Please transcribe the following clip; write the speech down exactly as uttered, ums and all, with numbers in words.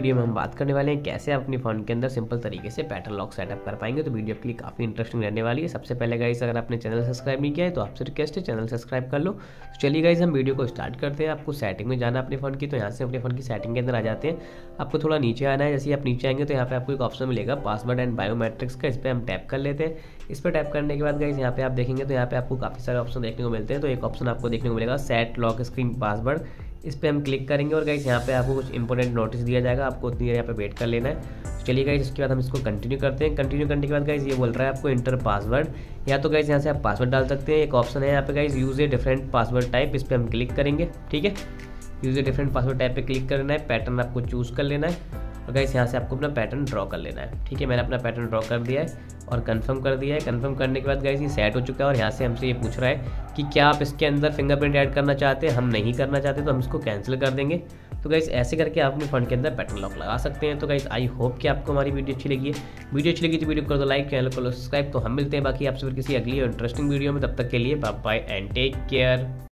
Video में हम बात करने वाले हैं कैसे आप अपनी फ़ोन के अंदर सिंपल तरीके से पैटर्न लॉक सेटअप कर पाएंगे। तो वीडियो आपके लिए काफ़ी इंटरेस्टिंग रहने वाली है। सबसे पहले गाइस अगर आपने चैनल सब्सक्राइब नहीं किया है तो आपसे रिक्वेस्ट है चैनल सब्सक्राइब कर लो। तो चलिए गाइस हम वीडियो को स्टार्ट करते हैं। आपको सेटिंग में जाना अपने फ़ोन की, तो यहाँ से अपने फ़ोन की सेटिंग के अंदर आ जाते हैं। आपको थोड़ा नीचे आना है। जैसे ही आप नीचे आएंगे तो यहाँ पे आपको एक ऑप्शन मिलेगा पासवर्ड एंड बायोमेट्रिक्स का, इस पर हम टैप कर लेते हैं। इस पर टैप करने के बाद गाइस यहाँ पे आप देखेंगे तो यहाँ पे आपको काफ़ी सारे ऑप्शन देखने को मिलते हैं। तो एक ऑप्शन आपको देखने को मिलेगा सेट लॉक स्क्रीन पासवर्ड, इस पर हम क्लिक करेंगे और गाइस यहाँ पे आपको कुछ इंपॉर्टेंट नोटिस दिया जाएगा, आपको उतनी देर यहाँ पे वेट कर लेना है। तो चलिए गाइस इसके बाद हम इसको कंटिन्यू करते हैं। कंटिन्यू करने के बाद गाइस ये बोल रहा है आपको इंटर पासवर्ड, या तो गाइस यहाँ से आप पासवर्ड डाल सकते हैं। एक ऑप्शन है यहाँ पे guys use a different password type, इस पर हम क्लिक करेंगे। ठीक है, use a different password type पे क्लिक करना है, पैटर्न आपको चूज़ कर लेना है और गाइस यहाँ से आपको अपना पैटर्न ड्रॉ कर लेना है। ठीक है, मैंने अपना पैटर्न ड्रॉ कर दिया है और कंफर्म कर दिया है। कंफर्म करने के बाद गाइस ये सेट हो चुका है और यहाँ से हमसे ये पूछ रहा है कि क्या आप इसके अंदर फिंगरप्रिंट ऐड करना चाहते हैं। हम नहीं करना चाहते तो हम इसको कैंसिल कर देंगे। तो गाइस ऐसे करके आप अपने फ़ोन के अंदर पैटर्न लॉक लगा सकते हैं। तो गाइस आई होप कि आपको हमारी वीडियो अच्छी लगी है। वीडियो अच्छी लगी तो वीडियो कर दो लाइक, चैनल को सब्सक्राइब। तो हम मिलते हैं बाकी आपसे फिर किसी अगली और इंटरेस्टिंग वीडियो में। तब तक के लिए bye bye and take care.